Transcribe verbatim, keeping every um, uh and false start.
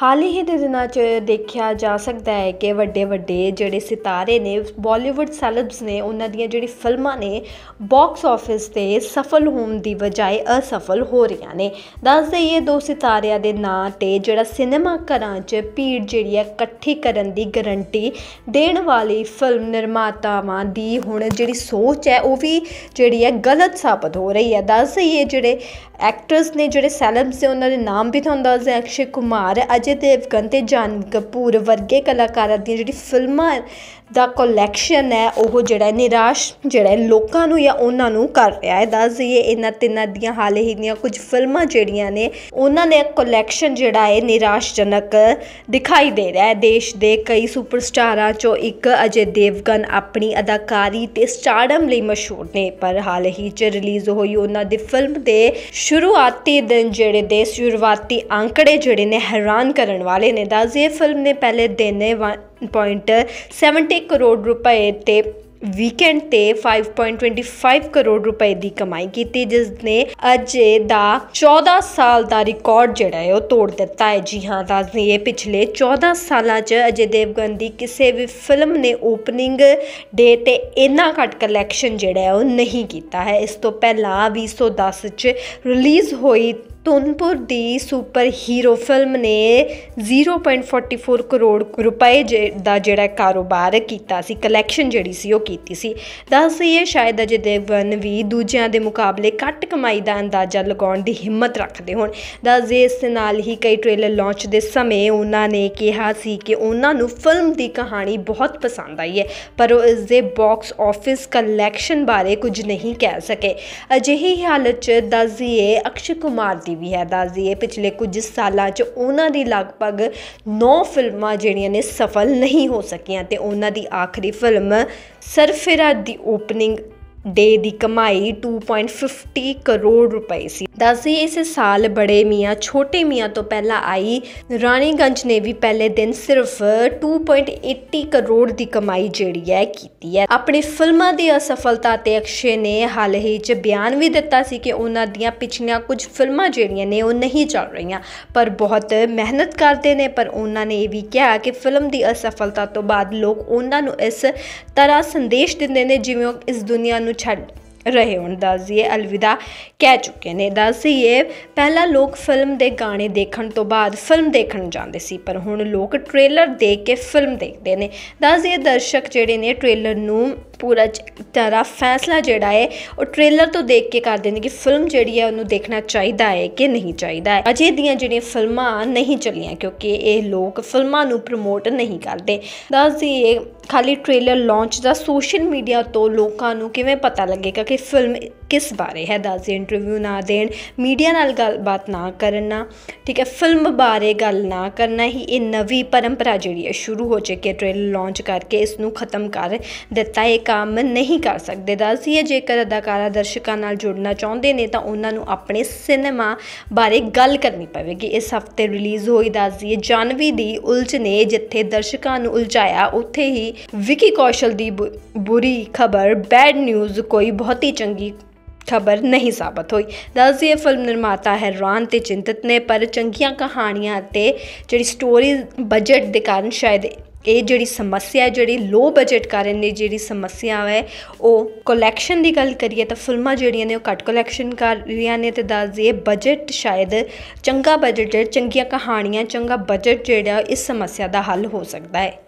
ਹਾਲ ਹੀ ਦੇ ਦਿਨਾਂ 'ਚ ਦੇਖਿਆ ਜਾ ਸਕਦਾ ਹੈ ਕਿ ਵੱਡੇ ਵੱਡੇ ਜਿਹੜੇ ਸਿਤਾਰੇ ਨੇ ਬਾਲੀਵੁੱਡ ਸੈਲਬਸ ਨੇ ਉਹਨਾਂ ਦੀਆਂ ਜਿਹੜੀ ਫਿਲਮਾਂ ਨੇ ਬਾਕਸ ਆਫਿਸ 'ਤੇ ਸਫਲ ਹੋਣ ਦੀ ਬਜਾਏ ਅਸਫਲ ਹੋ ਰਹੀਆਂ ਨੇ। ਦੱਸ ਦੇਈਏ ਦੋ ਸਿਤਾਰਿਆਂ ਦੇ ਨਾਂ 'ਤੇ ਜਿਹੜਾ ਸਿਨੇਮਾ ਘਰਾਂ 'ਚ ਭੀੜ ਜਿਹੜੀ ਹੈ ਇਕੱਠੀ ਕਰਨ ਦੀ ਗਰੰਟੀ ਦੇਣ ਵਾਲੀ ਫਿਲਮ ਨਿਰਮਾਤਾਵਾਂ ਦੀ ਹੁਣ ਜਿਹੜੀ ਸੋਚ ਹੈ ਉਹ ਵੀ ਜਿਹੜੀ ਹੈ ਗਲਤ ਸਾਬਤ ਹੋ ਰਹੀ ਹੈ। ਦੱਸ ਦੇਈਏ ਜਿਹੜੇ ਐਕਟਰਸ ਨੇ ਜਿਹੜੇ ਸੈਲਬਸ ਨੇ ਉਹਨਾਂ ਦੇ ਨਾਮ ਵੀ ਤੁਹਾਨੂੰ ਦੱਸ ਦਿਆਂ, ਅਕਸ਼ੇ ਕੁਮਾਰ, ਅਜੇ ਦੇਵਗਨ ਤੇ ਜਾਨਵੀ ਕਪੂਰ ਵਰਗੇ ਕਲਾਕਾਰਾਂ ਦੀਆਂ ਜਿਹੜੀ ਫਿਲਮਾਂ ਦਾ ਕਲੈਕਸ਼ਨ ਹੈ ਉਹ ਜਿਹੜਾ ਨਿਰਾਸ਼ ਜਿਹੜਾ ਲੋਕਾਂ ਨੂੰ ਜਾਂ ਉਹਨਾਂ ਨੂੰ ਕਰ ਰਿਹਾ ਹੈ। ਦੱਸ ਦਈਏ ਇਹਨਾਂ ਤਿੰਨਾਂ ਦੀਆਂ ਹਾਲ ਹੀ ਦੀਆਂ ਕੁਝ ਫਿਲਮਾਂ ਜਿਹੜੀਆਂ ਨੇ ਉਹਨਾਂ ਨੇ ਕਲੈਕਸ਼ਨ ਜਿਹੜਾ ਹੈ ਨਿਰਾਸ਼ਜਨਕ ਦਿਖਾਈ ਦੇ ਰਿਹਾ ਹੈ। ਦੇਸ਼ ਦੇ ਕਈ ਸੁਪਰਸਟਾਰਾਂ 'ਚੋਂ ਇੱਕ ਅਜੇ ਦੇਵਗਨ ਆਪਣੀ ਅਦਾਕਾਰੀ ਤੇ ਸਟਾਰਡਮ ਲਈ ਮਸ਼ਹੂਰ ਨੇ, ਪਰ ਹਾਲ ਹੀ 'ਚ ਰਿਲੀਜ਼ ਹੋਈ ਉਹਨਾਂ ਦੀ ਫਿਲਮ ਦੇ ਸ਼ੁਰੂਆਤੀ ਦਿਨ ਜਿਹੜੇ ਦੇ ਸ਼ੁਰੂਆਤੀ ਅੰਕੜੇ ਜਿਹੜੇ ਨੇ ਹੈਰਾਨ ਕਰਨ ਵਾਲੇ ਨੇ। ਦੱਸ ਦਈਏ ਫਿਲਮ ਨੇ ਪਹਿਲੇ ਦਿਨ ਨੇ ਵਨ ਪੁਆਇੰਟ ਸੈਵਨਟੀ ਕਰੋੜ ਰੁਪਏ ਤੇ ਵੀਕਐਂਡ ਤੇ five point twenty five crore ਰੁਪਏ ਦੀ ਕਮਾਈ ਕੀਤੀ, ਜਿਸ ਨੇ ਅਜੇ ਦਾ ਚੌਦਾਂ ਸਾਲ ਦਾ ਰਿਕਾਰਡ ਜਿਹੜਾ ਹੈ ਉਹ ਤੋੜ ਦਿੱਤਾ ਹੈ। ਜੀ ਹਾਂ, ਦੱਸ ਦਈਏ ਪਿਛਲੇ ਚੌਦਾਂ ਸਾਲਾਂ 'ਚ ਅਜੇ ਦੇਵਗਨ ਦੀ ਕਿਸੇ ਵੀ ਫਿਲਮ ਨੇ ਓਪਨਿੰਗ ਡੇ ਤੇ ਇੰਨਾ ਘੱਟ ਕਲੈਕਸ਼ਨ ਜਿਹੜਾ ਹੈ ਉਹ ਨਹੀਂ ਕੀਤਾ ਹੈ। ਇਸ ਤੋਂ ਪਹਿਲਾਂ ਵੀਹ ਸੌ ਦਸ 'ਚ ਰਿਲੀਜ਼ ਹੋਈ ਧੁਨਪੁਰ ਦੀ ਸੁਪਰ ਹੀਰੋ ਫਿਲਮ ਨੇ zero point forty four crore ਰੁਪਏ ਦਾ ਜਿਹੜਾ ਕਾਰੋਬਾਰ ਕੀਤਾ ਸੀ, ਕਲੈਕਸ਼ਨ ਜਿਹੜੀ ਸੀ ਉਹ ਕੀਤੀ ਸੀ। ਦੱਸ ਦਈਏ ਸ਼ਾਇਦ ਅਜੇ ਦੇਵਗਨ ਵੀ ਦੂਜਿਆਂ ਦੇ ਮੁਕਾਬਲੇ ਘੱਟ ਕਮਾਈ ਦਾ ਅੰਦਾਜ਼ਾ ਲਗਾਉਣ ਦੀ ਹਿੰਮਤ ਰੱਖਦੇ ਹੋਣ। ਦੱਸ ਦਈਏ ਇਸ ਨਾਲ ਹੀ ਕਈ ਟ੍ਰੇਲਰ ਲਾਂਚ ਦੇ ਸਮੇਂ ਉਹਨਾਂ ਨੇ ਕਿਹਾ ਸੀ ਕਿ ਉਹਨਾਂ ਨੂੰ ਫਿਲਮ ਦੀ ਕਹਾਣੀ ਬਹੁਤ ਪਸੰਦ ਆਈ ਹੈ, ਪਰ ਉਹ ਇਸ ਦੇ ਬਾਕਸ ਆਫਿਸ ਕਲੈਕਸ਼ਨ ਬਾਰੇ ਕੁਝ ਨਹੀਂ ਕਹਿ ਸਕੇ। ਅਜਿਹੀ ਹਾਲਤ 'ਚ ਦੱਸ ਦਈਏ ਅਕਸ਼ੇ ਕੁਮਾਰ ਦੀ ਵੀ ਹੈ। ਦੱਸ ਦਈਏ ਪਿਛਲੇ ਕੁਝ ਸਾਲਾਂ 'ਚ ਉਹਨਾਂ ਦੀ ਲਗਭਗ ਨੌ ਫਿਲਮਾਂ ਜਿਹੜੀਆਂ ਨੇ ਸਫਲ ਨਹੀਂ ਹੋ ਸਕੀਆਂ ਤੇ ਉਹਨਾਂ ਦੀ ਆਖਰੀ ਫਿਲਮ ਸਰਫਿਰਾ ਦੀ ਓਪਨਿੰਗ ਡੇ ਦੀ ਕਮਾਈ ਟੂ ਪੁਆਇੰਟ ਫਿਫਟੀ ਕਰੋੜ ਰੁਪਏ ਸੀ। ਦੱਸ ਦਈਏ ਇਸ ਸਾਲ ਬੜੇ ਮੀਆਂ ਛੋਟੇ ਮੀਆਂ ਤੋਂ ਪਹਿਲਾਂ ਆਈ ਰਾਣੀਗੰਜ ਨੇ ਵੀ ਪਹਿਲੇ ਦਿਨ ਸਿਰਫ ਟੂ ਪੁਆਇੰਟ ਏਟੀ ਕਰੋੜ ਦੀ ਕਮਾਈ ਜਿਹੜੀ ਹੈ ਕੀਤੀ ਹੈ। ਆਪਣੀ ਫਿਲਮਾਂ ਦੀ ਅਸਫਲਤਾ ਤੇ ਅਕਸ਼ੇ ਨੇ ਹਾਲ ਹੀ 'ਚ ਬਿਆਨ ਵੀ ਦਿੱਤਾ ਸੀ ਕਿ ਉਹਨਾਂ ਦੀਆਂ ਪਿਛਲੀਆਂ ਕੁਝ ਫਿਲਮਾਂ ਜਿਹੜੀਆਂ ਨੇ ਉਹ ਨਹੀਂ ਚੱਲ ਰਹੀਆਂ, ਪਰ ਬਹੁਤ ਮਿਹਨਤ ਕਰਦੇ ਨੇ। ਪਰ ਉਹਨਾਂ ਨੇ ਇਹ ਵੀ ਕਿਹਾ ਕਿ ਫਿਲਮ ਦੀ ਅਸਫਲਤਾ ਤੋਂ ਬਾਅਦ ਲੋਕ ਉਹਨਾਂ ਨੂੰ ਇਸ ਤਰ੍ਹਾਂ ਸੰਦੇਸ਼ ਦਿੰਦੇ ਨੇ ਜਿਵੇਂ ਉਹ ਇਸ ਦੁਨੀਆ ਨੂੰ ਛੱਡ ਰਹੇ ਹੋਣ। ਦੱਸ ਦਈਏ ਅਲਵਿਦਾ ਕਹਿ ਚੁੱਕੇ ਨੇ। ਦੱਸ ਦਈਏ ਪਹਿਲਾਂ ਲੋਕ ਫਿਲਮ ਦੇ ਗਾਣੇ ਦੇਖਣ ਤੋਂ ਬਾਅਦ ਫਿਲਮ ਦੇਖਣ ਜਾਂਦੇ ਸੀ, ਪਰ ਹੁਣ ਲੋਕ ਟ੍ਰੇਲਰ ਦੇਖ ਕੇ ਫਿਲਮ ਦੇਖਦੇ ਨੇ। ਦੱਸ ਦਈਏ ਦਰਸ਼ਕ ਜਿਹੜੇ ਨੇ ਟ੍ਰੇਲਰ ਨੂੰ ਪੂਰਾ ਤਰ੍ਹਾਂ ਫੈਸਲਾ ਜਿਹੜਾ ਹੈ ਉਹ ਟ੍ਰੇਲਰ ਤੋਂ ਦੇਖ ਕੇ ਕਰਦੇ ਨੇ ਕਿ ਫਿਲਮ ਜਿਹੜੀ ਹੈ ਉਹਨੂੰ ਦੇਖਣਾ ਚਾਹੀਦਾ ਹੈ ਕਿ ਨਹੀਂ ਚਾਹੀਦਾ ਹੈ। ਅਜੇ ਦੀਆਂ ਜਿਹੜੀਆਂ ਫਿਲਮਾਂ ਨਹੀਂ ਚੱਲੀਆਂ ਕਿਉਂਕਿ ਇਹ ਲੋਕ ਫਿਲਮਾਂ ਨੂੰ ਪ੍ਰਮੋਟ ਨਹੀਂ ਕਰਦੇ। ਦੱਸ ਦਈਏ ਖਾਲੀ ਟ੍ਰੇਲਰ ਲਾਂਚ ਦਾ ਸੋਸ਼ਲ ਮੀਡੀਆ ਤੋਂ ਲੋਕਾਂ ਨੂੰ ਕਿਵੇਂ ਪਤਾ ਲੱਗੇਗਾ ਕਿ ਫਿਲਮ ਕਿਸ ਬਾਰੇ ਹੈ। ਦੱਸ ਦਈਏ ਇੰਟਰਵਿਊ ਨਾ ਦੇਣ, ਮੀਡੀਆ ਨਾਲ ਗੱਲਬਾਤ ਨਾ ਕਰਨਾ, ਠੀਕ ਹੈ, ਫਿਲਮ ਬਾਰੇ ਗੱਲ ਨਾ ਕਰਨਾ ਹੀ ਇਹ ਨਵੀਂ ਪਰੰਪਰਾ ਜਿਹੜੀ ਹੈ ਸ਼ੁਰੂ ਹੋ ਚੁੱਕੀ ਹੈ। ਟ੍ਰੇਲਰ ਲਾਂਚ ਕਰਕੇ ਇਸ ਨੂੰ ਖਤਮ ਕਰ ਦਿੱਤਾ, ਇਹ ਕੰਮ ਨਹੀਂ ਕਰ ਸਕਦੇ। ਦੱਸ ਦਈਏ ਜੇਕਰ ਅਦਾਕਾਰਾ ਦਰਸ਼ਕਾਂ ਨਾਲ ਜੁੜਨਾ ਚਾਹੁੰਦੇ ਨੇ ਤਾਂ ਉਹਨਾਂ ਨੂੰ ਆਪਣੇ ਸਿਨੇਮਾ ਬਾਰੇ ਗੱਲ ਕਰਨੀ ਪਵੇਗੀ। ਇਸ ਹਫਤੇ ਰਿਲੀਜ਼ ਹੋਈ ਦੱਸ ਦਈਏ ਜਾਨਵੀ ਦੀ ਉਲਝ ਨੇ ਜਿੱਥੇ ਦਰਸ਼ਕਾਂ ਨੂੰ ਉਲਝਾਇਆ, ਉੱਥੇ ਹੀ ਵਿੱਕੀ ਕੌਸ਼ਲ ਦੀ ਬੁਰੀ ਖਬਰ ਬੈਡ ਨਿਊਜ਼ ਕੋਈ ਬਹੁਤੀ ਚੰਗੀ ਖਬਰ ਨਹੀਂ ਸਾਬਤ ਹੋਈ। ਦੱਸ ਦਈਏ ਫਿਲਮ ਨਿਰਮਾਤਾ ਹੈਰਾਨ ਤੇ ਚਿੰਤਤ ਨੇ, ਪਰ ਚੰਗੀਆਂ ਕਹਾਣੀਆਂ ਅਤੇ ਜਿਹੜੀ ਸਟੋਰੀ ਬਜਟ ਦੇ ਕਾਰਨ ਸ਼ਾਇਦ ਇਹ ਜਿਹੜੀ ਸਮੱਸਿਆ ਜਿਹੜੀ ਲੋ ਬਜਟ ਕਾਰਨ ਨੇ ਜਿਹੜੀ ਸਮੱਸਿਆ ਹੈ ਉਹ ਕਲੈਕਸ਼ਨ ਦੀ ਗੱਲ ਕਰੀਏ ਤਾਂ ਫਿਲਮਾਂ ਜਿਹੜੀਆਂ ਨੇ ਉਹ ਘੱਟ ਕਲੈਕਸ਼ਨ ਕਰ ਰਹੀਆਂ ਨੇ। ਤੇ ਦੱਸ ਦਈਏ ਬਜਟ ਸ਼ਾਇਦ ਚੰਗਾ ਬਜਟ ਚੰਗੀਆਂ ਕਹਾਣੀਆਂ ਚੰਗਾ ਬਜਟ ਜਿਹੜਾ ਇਸ ਸਮੱਸਿਆ ਦਾ ਹੱਲ ਹੋ ਸਕਦਾ ਹੈ।